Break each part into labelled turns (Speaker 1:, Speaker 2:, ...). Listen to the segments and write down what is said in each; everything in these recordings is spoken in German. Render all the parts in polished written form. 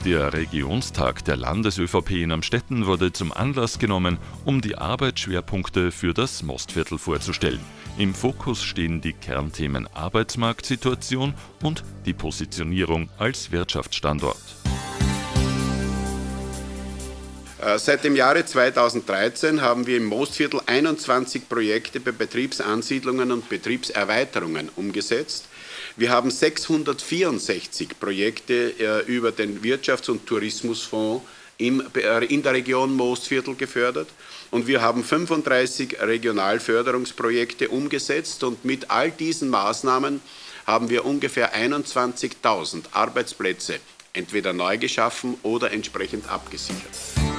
Speaker 1: Der Regionstag der Landes-ÖVP in Amstetten wurde zum Anlass genommen, um die Arbeitsschwerpunkte für das Mostviertel vorzustellen. Im Fokus stehen die Kernthemen Arbeitsmarktsituation und die Positionierung als Wirtschaftsstandort.
Speaker 2: Seit dem Jahre 2013 haben wir im Mostviertel 21 Projekte bei Betriebsansiedlungen und Betriebserweiterungen umgesetzt. Wir haben 664 Projekte über den Wirtschafts- und Tourismusfonds in der Region Mostviertel gefördert und wir haben 35 Regionalförderungsprojekte umgesetzt und mit all diesen Maßnahmen haben wir ungefähr 21.000 Arbeitsplätze entweder neu geschaffen oder entsprechend abgesichert.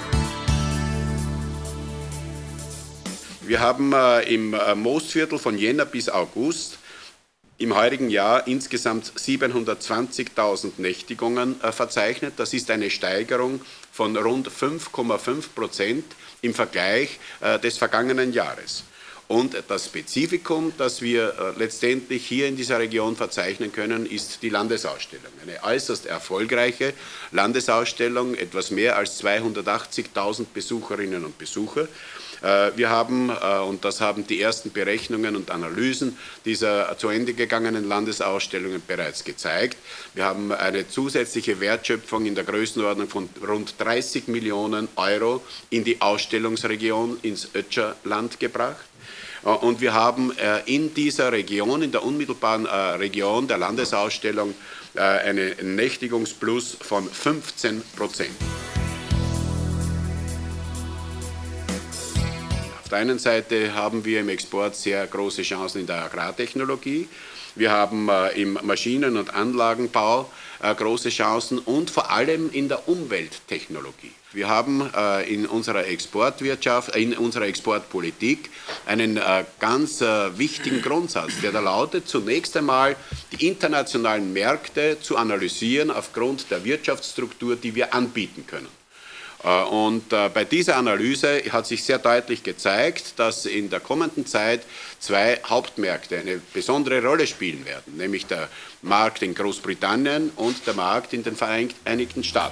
Speaker 2: Wir haben im Mostviertel von Jänner bis August im heurigen Jahr insgesamt 720.000 Nächtigungen verzeichnet. Das ist eine Steigerung von rund 5,5% im Vergleich des vergangenen Jahres. Und das Spezifikum, das wir letztendlich hier in dieser Region verzeichnen können, ist die Landesausstellung. Eine äußerst erfolgreiche Landesausstellung, etwas mehr als 280.000 Besucherinnen und Besucher. Wir haben, und das haben die ersten Berechnungen und Analysen dieser zu Ende gegangenen Landesausstellungen bereits gezeigt, wir haben eine zusätzliche Wertschöpfung in der Größenordnung von rund 30 Millionen Euro in die Ausstellungsregion, ins Ötscherland gebracht. Und wir haben in dieser Region, in der unmittelbaren Region der Landesausstellung, einen Nächtigungsplus von 15%. Auf der einen Seite haben wir im Export sehr große Chancen in der Agrartechnologie. Wir haben im Maschinen- und Anlagenbau große Chancen und vor allem in der Umwelttechnologie. Wir haben in unserer Exportwirtschaft, in unserer Exportpolitik einen ganz wichtigen Grundsatz, der da lautet, zunächst einmal die internationalen Märkte zu analysieren aufgrund der Wirtschaftsstruktur, die wir anbieten können. Und bei dieser Analyse hat sich sehr deutlich gezeigt, dass in der kommenden Zeit zwei Hauptmärkte eine besondere Rolle spielen werden, nämlich der Markt in Großbritannien und der Markt in den Vereinigten Staaten.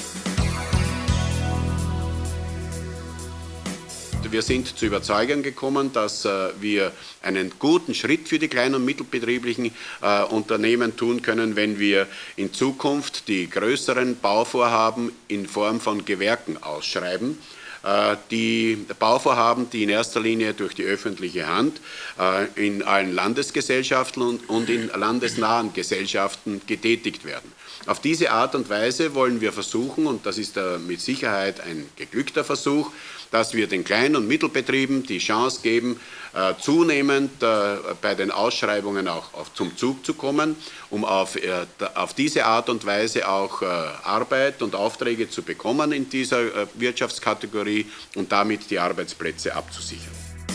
Speaker 2: Wir sind zur Überzeugung gekommen, dass wir einen guten Schritt für die kleinen und mittelbetrieblichen Unternehmen tun können, wenn wir in Zukunft die größeren Bauvorhaben in Form von Gewerken ausschreiben. Die Bauvorhaben, die in erster Linie durch die öffentliche Hand in allen Landesgesellschaften und in landesnahen Gesellschaften getätigt werden. Auf diese Art und Weise wollen wir versuchen, und das ist mit Sicherheit ein geglückter Versuch, dass wir den Klein- und Mittelbetrieben die Chance geben, zunehmend bei den Ausschreibungen auch zum Zug zu kommen, um auf diese Art und Weise auch Arbeit und Aufträge zu bekommen in dieser Wirtschaftskategorie und damit die Arbeitsplätze abzusichern.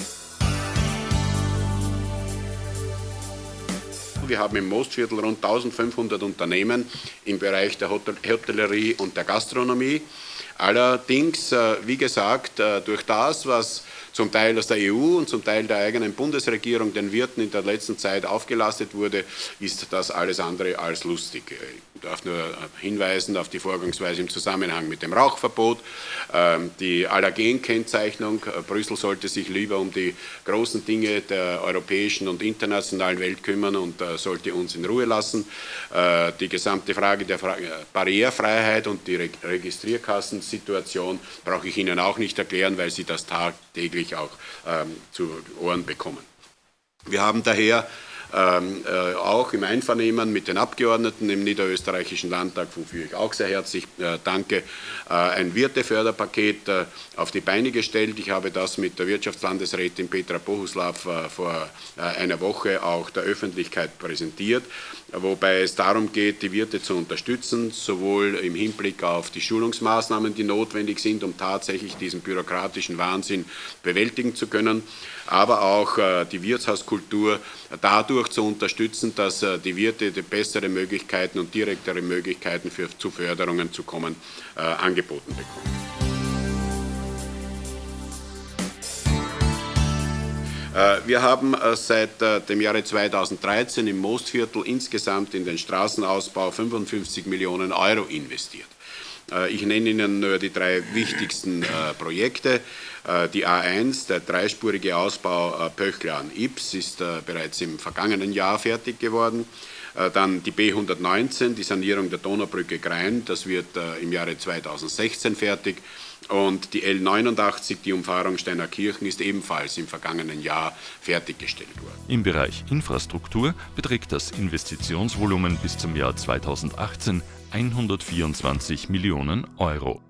Speaker 2: Wir haben im Mostviertel rund 1500 Unternehmen im Bereich der Hotellerie und der Gastronomie. Allerdings, wie gesagt, durch das, was zum Teil aus der EU und zum Teil der eigenen Bundesregierung den Wirten in der letzten Zeit aufgelastet wurde, ist das alles andere als lustig. Ich darf nur hinweisen auf die Vorgangsweise im Zusammenhang mit dem Rauchverbot, die Allergenkennzeichnung. Brüssel sollte sich lieber um die großen Dinge der europäischen und internationalen Welt kümmern und sollte uns in Ruhe lassen. Die gesamte Frage der Barrierefreiheit und die Registrierkassensituation brauche ich Ihnen auch nicht erklären, weil Sie das tagtäglich auch zu Ohren bekommen. Wir haben daher auch im Einvernehmen mit den Abgeordneten im Niederösterreichischen Landtag, wofür ich auch sehr herzlich danke, ein Wirteförderpaket auf die Beine gestellt. Ich habe das mit der Wirtschaftslandesrätin Petra Bohuslav vor einer Woche auch der Öffentlichkeit präsentiert, wobei es darum geht, die Wirte zu unterstützen, sowohl im Hinblick auf die Schulungsmaßnahmen, die notwendig sind, um tatsächlich diesen bürokratischen Wahnsinn bewältigen zu können, aber auch die Wirtshauskultur dadurch zu unterstützen, dass die Wirte die bessere Möglichkeiten und direktere Möglichkeiten zu Förderungen zu kommen angeboten bekommen. Wir haben seit dem Jahre 2013 im Mostviertel insgesamt in den Straßenausbau 55 Millionen Euro investiert. Ich nenne Ihnen nur die drei wichtigsten Projekte. Die A1, der dreispurige Ausbau Pöchler an Ybbs, ist bereits im vergangenen Jahr fertig geworden. Dann die B119, die Sanierung der Donaubrücke Grein, das wird im Jahre 2016 fertig. Und die L89, die Umfahrung Steinerkirchen, ist ebenfalls im vergangenen Jahr fertiggestellt worden.
Speaker 1: Im Bereich Infrastruktur beträgt das Investitionsvolumen bis zum Jahr 2018 124 Millionen Euro.